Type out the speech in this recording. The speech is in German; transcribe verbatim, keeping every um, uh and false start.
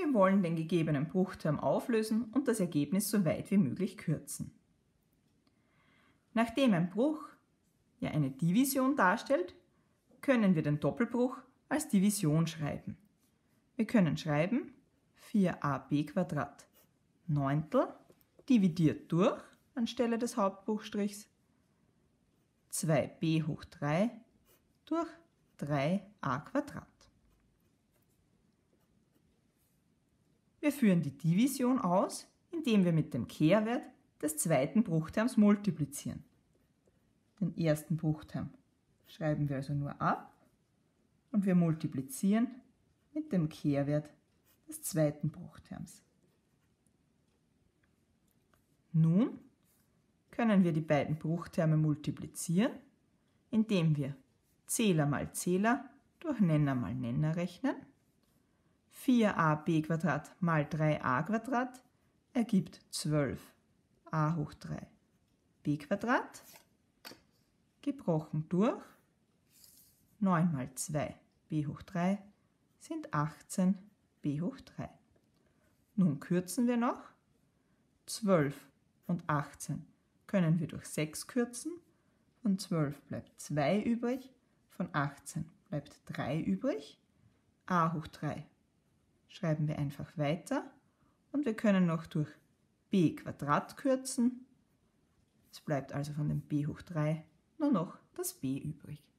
Wir wollen den gegebenen Bruchterm auflösen und das Ergebnis so weit wie möglich kürzen. Nachdem ein Bruch ja eine Division darstellt, können wir den Doppelbruch als Division schreiben. Wir können schreiben vier a b Quadrat Neuntel dividiert durch, anstelle des Hauptbruchstrichs, zwei b hoch drei durch drei a Quadrat. Wir führen die Division aus, indem wir mit dem Kehrwert des zweiten Bruchterms multiplizieren. Den ersten Bruchterm schreiben wir also nur ab und wir multiplizieren mit dem Kehrwert des zweiten Bruchterms. Nun können wir die beiden Bruchterme multiplizieren, indem wir Zähler mal Zähler durch Nenner mal Nenner rechnen. vier a b Quadrat mal drei a Quadrat ergibt zwölf a hoch drei b Quadrat, gebrochen durch neun mal zwei b hoch drei sind achtzehn b hoch drei. Nun kürzen wir noch. zwölf und achtzehn können wir durch sechs kürzen. Von zwölf bleibt zwei übrig, von achtzehn bleibt drei übrig. A hoch drei schreiben wir einfach weiter und wir können noch durch b Quadrat kürzen. Es bleibt also von dem b hoch drei nur noch das b übrig.